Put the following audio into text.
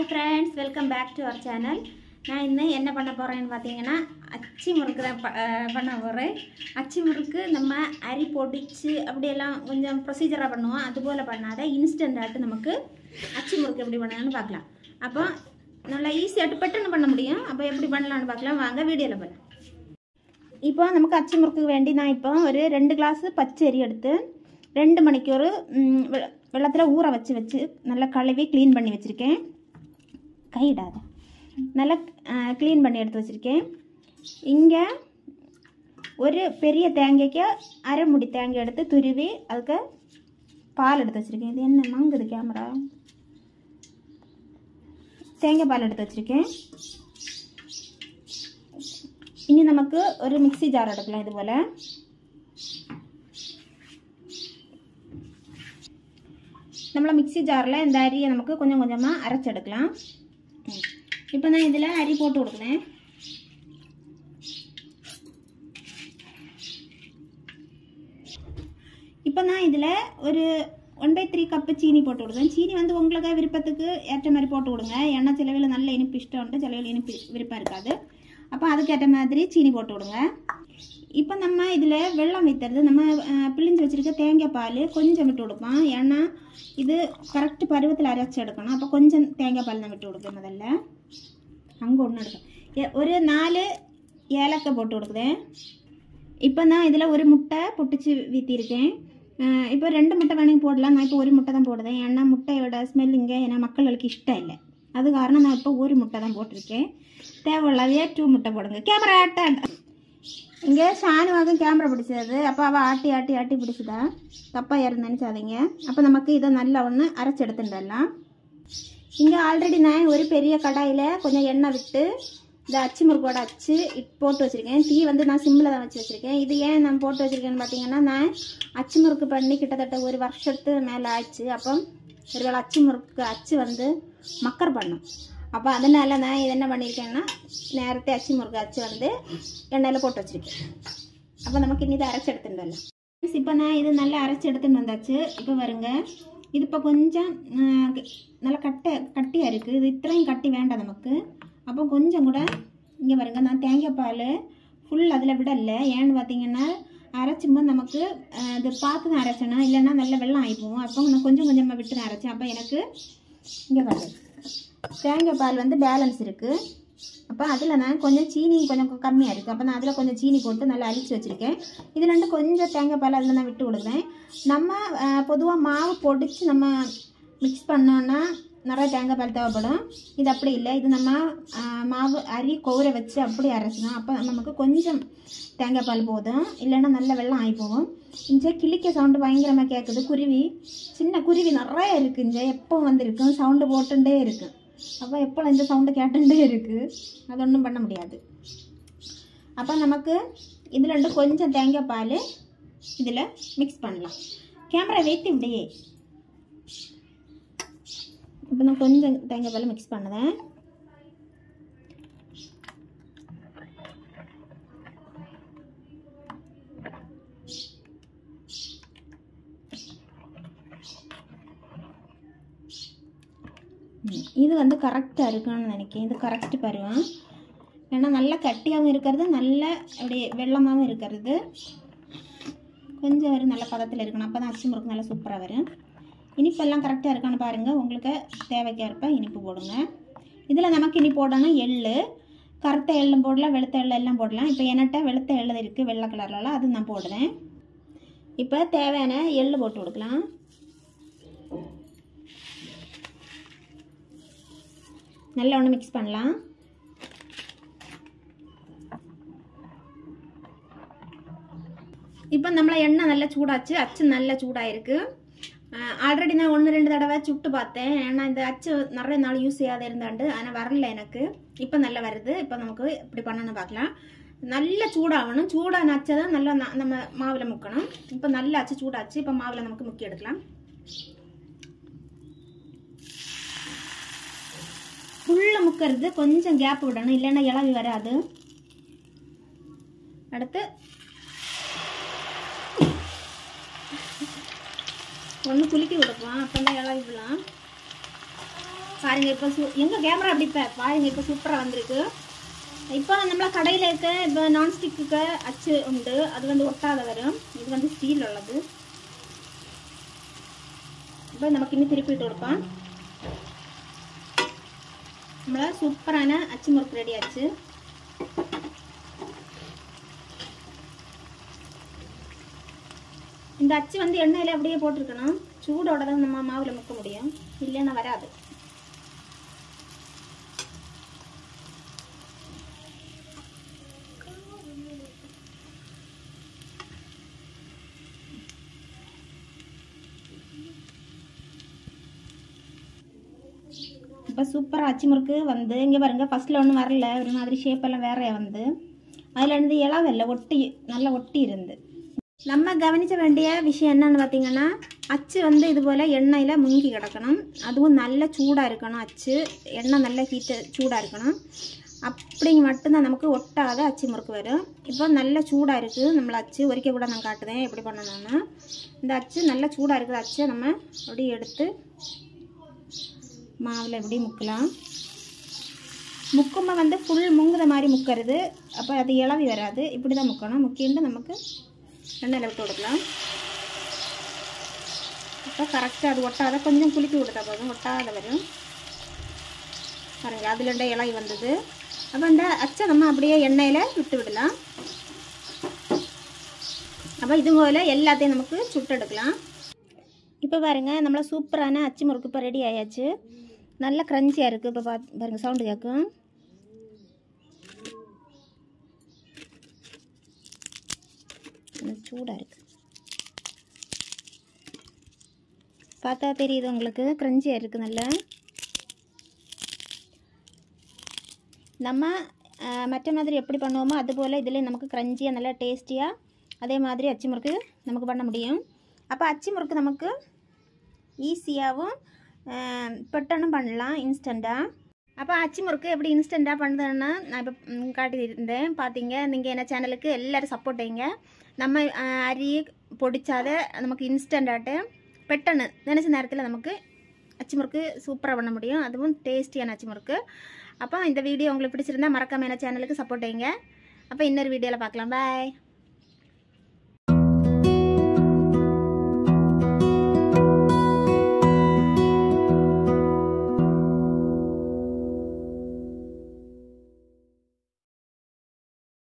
Hi friends, welcome back to our channel. நான் இன்னும் என்ன பண்ண போறேன்னு பாத்தீங்கன்னா அச்சி முறுக்கு தான் பண்ண போறேன். அச்சி முறுக்கு நம்ம அரி பொடிச்சு அப்படி எல்லாம் கொஞ்சம் ப்ரொசீஜரா பண்ணுவோம். அது போல பண்ணாத இன்ஸ்டன்ட் ஆட்டு நமக்கு அச்சி முறுக்கு எப்படி பண்ணலாம்னு பார்க்கலாம். அப்போ நல்லா ஈஸியா பட்டன்னு பண்ண முடியும். அப்போ எப்படி பண்ணலாம்னு பார்க்கலாம். வாங்க வீடியோல போலாம். இப்போ நமக்கு அச்சி முறுக்கு வேண்டி நான் இப்போ ஒரு 2 கிளாஸ் பச்சரி எடுத்து 2 மணிக்கு வெள்ளத்துல ஊற வச்சு நல்லா கழுவி க்ளீன் பண்ணி வச்சிருக்கேன். கையிடாத நல்லா க்ளீன் பண்ணி எடுத்து வச்சிருக்கேன். இங்கே ஒரு பெரிய தேங்காய்க்கு அரை முடி தேங்காய் எடுத்து துருவி அதுக்கு பால் எடுத்து வச்சிருக்கேன். இது என்ன மங்குது கேமரா? தேங்காய் பால் எடுத்து வச்சிருக்கேன். இனி நமக்கு ஒரு மிக்ஸி ஜார் எடுக்கலாம். இது போல நம்மள மிக்ஸி ஜாரில் இந்த அரியை நமக்கு கொஞ்சம் கொஞ்சமாக அரைச்செடுக்கலாம். இப்போ நான் இதில் அரி போட்டு கொடுக்குறேன். இப்போ நான் இதில் ஒரு 1/3 கப்பு சீனி போட்டு கொடுக்குறேன். சீனி வந்து உங்களுக்கு விருப்பத்துக்கு ஏற்ற மாதிரி போட்டு கொடுங்க. ஏன்னா சிலவில் நல்ல இனிப்பு இஷ்டம் உண்டு, சிலவில் இனிப்பு விருப்பம் இருக்காது. அப்போ அதுக்கேற்ற மாதிரி சீனி போட்டு விடுங்க. இப்போ நம்ம இதில் வெள்ளம் வைக்கிறது நம்ம பிழிஞ்சு வச்சுருக்க தேங்காய் பால் கொஞ்சம் விட்டு கொடுப்போம். ஏன்னா இது கரெக்ட் பருவத்தில் அரைச்சி எடுக்கணும். அப்போ கொஞ்சம் தேங்காய் பால் நான் விட்டு கொடுப்பேன். முதல்ல அங்கே ஒன்று எடுப்பேன். ஒரு 4 ஏலக்காய் போட்டு கொடுக்குறேன். இப்போ நான் இதில் ஒரு முட்டை பொட்டிச்சு வீற்றிருக்கேன். இப்போ 2 முட்டை வேணும் போடலாம். நான் இப்போ ஒரு முட்டை தான் போடுறேன். ஏன்னா முட்டையோட ஸ்மெல் இங்கே ஏன்னா மக்களுக்கு இஷ்டம் இல்லை. அது காரணம் நான் இப்போ ஒரு முட்டை தான் போட்டிருக்கேன். தேவையில்லாவே 2 முட்டை போடுங்க. கேமரா ஆட்ட இங்கே ஷானுவாக கேமரா பிடிச்சது. அப்போ அவள் ஆட்டி ஆட்டி ஆட்டி பிடிச்சதா தப்பாக யாரும் நினச்சாதீங்க. அப்போ நமக்கு இதை நல்லா ஒன்று அரைச்சி எடுத்துடலாம். இங்கே ஆல்ரெடி நான் ஒரு பெரிய கடாயில் கொஞ்சம் எண்ணெய் விட்டு இந்த அச்சி முறுக்கோட அச்சு போட்டு வச்சுருக்கேன். தீ வந்து நான் சிம்மில் தான் வச்சுருக்கேன். இது ஏன் நான் போட்டு வச்சுருக்கேன்னு பார்த்தீங்கன்னா நான் அச்சி முறுக்கு பண்ணி கிட்டத்தட்ட ஒரு வருஷத்து மேலே ஆயிடுச்சு. அப்போ ஒரு அச்சி முறுக்கு அச்சு வந்து மக்கர் பண்ணும். அப்போ அதனால நான் இது என்ன பண்ணியிருக்கேன்னா நேரத்தை அச்சி முறுக்கு அச்சு வந்து எண்ணெயில் போட்டு வச்சுருக்கேன். அப்போ நமக்கு இனி இதை அரைச்சி எடுத்துட்டு வரலாம். இப்போ நான் இது நல்லா அரைச்சி எடுத்துன்னு வந்தாச்சு. இப்போ வருங்க, இது இப்போ கொஞ்சம் நல்லா கட்டியாக இருக்குது. இது இത്രയും கட்டி வேண்டாம் நமக்கு. அப்போ கொஞ்சம் கூட இங்கே வருங்க, நான் தேங்காய் பால் ஃபுல் அதில் விடலை. ஏன்னு பார்த்தீங்கன்னா அரைச்சும்போது நமக்கு இது பார்த்து தான் அரைச்சணும், இல்லைன்னா நல்ல வெள்ளம் ஆகிப்போம். அப்போ நான் கொஞ்சம் கொஞ்சமாக விட்டு தான் அரைச்சேன். அப்போ எனக்கு இங்கே வருது தேங்காய் பால் வந்து பேலன்ஸ் இருக்குது. அப்போ அதில் நான் கொஞ்சம் சீனி கொஞ்சம் கம்மியாக இருக்குது. அப்போ நான் அதில் கொஞ்சம் சீனி போட்டு நல்லா அழிச்சு வச்சுருக்கேன். இதில் ரெண்டு கொஞ்சம் தேங்காய் பால் அதில் நான் விட்டு விடுவேன். நம்ம பொதுவாக மாவு பொடிச்சு நம்ம மிக்ஸ் பண்ணோன்னா நிறைய தேங்காய் பால் தேவைப்படும். இது அப்படி இல்லை. இது நம்ம மாவு அரி கோரை வச்சு அப்படி அரைச்சிடும். அப்போ நமக்கு கொஞ்சம் தேங்காய் பால் போதும், இல்லைன்னா நல்ல வெள்ளம் ஆகி போகும். இங்கே கிளிக்க சவுண்டு பயங்கரமாக கேட்குது. குருவி சின்ன குருவி நிறைய இருக்குது. இங்கே எப்போ வந்துருக்கும் சவுண்டு போட்டுட்டே இருக்குது. அப்போ எப்போ இந்த சவுண்டு கேட்டுட்டே இருக்குது. அது ஒன்றும் பண்ண முடியாது. அப்போ நமக்கு இதில் ரெண்டு கொஞ்சம் தேங்காய் பால் இதில் மிக்ஸ் பண்ணலாம். கேமரா வைத்து இப்படியே இப்போ நான் கொஞ்சம் தேங்காய் பால் மிக்ஸ் பண்ணுவேன். இது வந்து கரெக்டாக இருக்குன்னு நினைக்கிறேன். இது கரெக்டு பருவம். ஏன்னா நல்லா கட்டியாகவும் இருக்கிறது, நல்ல அப்படி வெள்ளமாகவும் இருக்கிறது. கொஞ்சம் ஒரு நல்ல பதத்தில் இருக்கணும். அப்போ தான் அச்சி முறுக்கு நல்லா சூப்பராக வரும். இனிப்பெல்லாம் கரெக்டாக இருக்கான்னு பாருங்கள். உங்களுக்கு தேவைக்கேற்ப இனிப்பு போடுங்க. இதில் நமக்கு இனி போடணும் எள்ளு. கருத்த எள்ளும் போடலாம், வெளுத்த எள்ளு எல்லாம் போடலாம். இப்போ என்கிட்ட வெளுத்த எள்ளு இருக்குது வெள்ளை கலர்லாம், அது நான் போடுறேன். இப்போ தேவையான எள்ளு போட்டு கொடுக்கலாம். நல்லா ஒன்று மிக்ஸ் பண்ணலாம். இப்போ நம்மள எண்ணெய் நல்லா சூடாச்சு, அச்சு நல்லா சூடாயிருக்கு. ஆல்ரெடி நான் 1-2 தடவை சுட்டு பார்த்தேன். ஏன்னா இந்த அச்சு நிறைய நாள் யூஸ் செய்யாத இருந்தாண்டு, ஆனால் வரல எனக்கு. இப்போ நல்லா வருது. இப்போ நமக்கு இப்படி பண்ணணும் பார்க்கலாம். நல்லா சூடாகணும். சூடான அச்சை தான் நல்லா நம்ம மாவில் முக்கணும். இப்போ நல்லா அச்சு சூடாச்சு. இப்போ மாவில் நமக்கு முக்கி எடுக்கலாம். ஃபுல்லாக முக்கிறது கொஞ்சம் கேப் விடணும், இல்லைன்னா இளவி வராது. அடுத்து ஒன்று குலுக்கி விடுப்போம். அப்போ தான் இளவி விடலாம். பாருங்க இப்போ எங்க கேமரா அப்படி பாருங்க இப்போ சூப்பராக வந்திருக்கு. இப்போ நம்மள கடையில் இருக்க இப்போ நான்ஸ்டிக்கு அச்சு உண்டு, அது வந்து ஒட்டாத வரும். இது வந்து ஸ்டீல் உள்ளது. இப்போ நமக்கு இன்னும் திருப்பிட்டு கொடுப்போம். நம்மள சூப்பரான அச்சு முறுக்கு ரெடி ஆச்சு. இந்த அச்சு வந்து எண்ணெயில் அப்படியே போட்டிருக்கணும். சூடோட தான் நம்ம மாவில் முக்க முடியும், இல்லைன்னா வராது. இப்போ சூப்பராக அச்சு முறுக்கு வந்து இங்கே பாருங்க. ஃபஸ்ட்டில் ஒன்றும் வரல, ஒரு மாதிரி ஷேப்பெல்லாம் வேறையா வந்து அதில் இருந்து இலவெல்ல ஒட்டி நல்லா ஒட்டி இருந்து. நம்ம கவனிக்க வேண்டிய விஷயம் என்னன்னு பார்த்தீங்கன்னா, அச்சு வந்து இது போல் எண்ணெயில் முங்கி கிடக்கணும். அதுவும் நல்ல சூடாக இருக்கணும். அச்சு எண்ணெய் நல்ல ஹீட்டு சூடாக இருக்கணும். அப்படிங்க மட்டும்தான் நமக்கு ஒட்டாத அச்சு முறுக்கு வரும். இப்போ நல்ல சூடாக இருக்குது நம்மள அச்சு. ஒரிக்க கூட நான் காட்டுதேன் எப்படி பண்ணணும்னா. இந்த அச்சு நல்ல சூடாக இருக்குது. அச்சை நம்ம அப்படியே எடுத்து மாவில் எப்படி முக்கலாம். முக்குമ്പോൾ வந்து ஃபுல் முங்குற மாதிரி முக்கிறது. அப்போ அது இளவி வராது. இப்படி தான் முக்கணும். முக்கிட்டு நமக்கு எண்ணெயில் விட்டு கொடுக்கலாம். இப்போ கரெக்டாக அது ஒட்டாத கொஞ்சம் குலுக்கி கொடுத்தா போதும், ஒட்டாத வரும். பாருங்கள் அதில் இளவி வந்தது. அப்போ இந்த அச்சை நம்ம அப்படியே எண்ணெயில் விட்டு விடலாம். அப்போ இது போல் எல்லாத்தையும் நமக்கு சுட்டெடுக்கலாம். இப்போ பாருங்கள் நம்மள சூப்பரான அச்சு முறுக்கு இப்போ ரெடி ஆயாச்சு. நல்ல க்ரன்ச்சியாக இருக்குது. இப்போ பாருங்கள் சவுண்டு கேட்கும். சூடாக இருக்குது, பார்த்தா தெரியுது உங்களுக்கு. க்ரன்ச்சியாக இருக்குது நல்லா. நம்ம மற்ற மாதிரி எப்படி பண்ணுவோமோ அதுபோல் இதில் நமக்கு க்ரன்ச்சியாக நல்லா டேஸ்டியாக அதே மாதிரி அச்சு முறுக்கு நமக்கு பண்ண முடியும். அப்போ அச்சு முறுக்கு நமக்கு ஈஸியாகவும் பெட்டனும் பண்ணலாம் இன்ஸ்டண்ட்டாக. அப்போ அச்சு முறுக்கு எப்படி இன்ஸ்டண்ட்டாக பண்ணுறதுன்னா நான் இப்போ காட்டியிருந்தேன். பார்த்தீங்க. நீங்கள் என்ன சேனலுக்கு எல்லோரும் சப்போர்ட் வைங்க. நம்ம அரி பொடிச்சாத நமக்கு இன்ஸ்டண்ட்டாட்டு பெட்டனு நினச்ச நேரத்தில் நமக்கு அச்சு முறுக்கு சூப்பராக பண்ண முடியும். அதுவும் டேஸ்டியான அச்சு முறுக்கு. அப்போ இந்த வீடியோ உங்களுக்கு பிடிச்சிருந்தா மறக்காம என்ன சேனலுக்கு சப்போர்ட் வைங்க. அப்போ இன்னொரு வீடியோவில் பார்க்கலாம். பாய்.